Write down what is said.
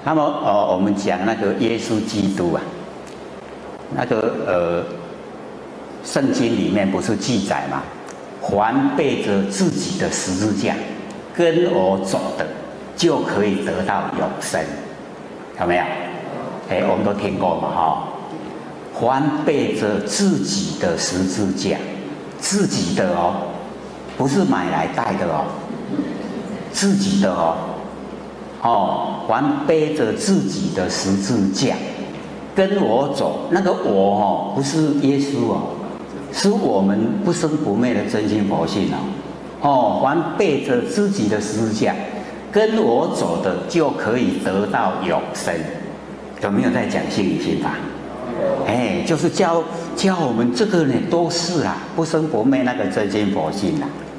那么我们讲那个耶稣基督啊，那个圣经里面不是记载吗？凡背着自己的十字架跟我走的，就可以得到永生，有没有？我们都听过嘛，哈。凡背着自己的十字架，自己的哦，不是买来带的哦，自己的哦。凡背着自己的十字架跟我走，那个我哦，不是耶稣哦，是我们不生不灭的真心佛性哦。凡背着自己的十字架跟我走的，就可以得到永生。有没有在讲心理心法？就是教我们这个呢，都是不生不灭那个真心佛性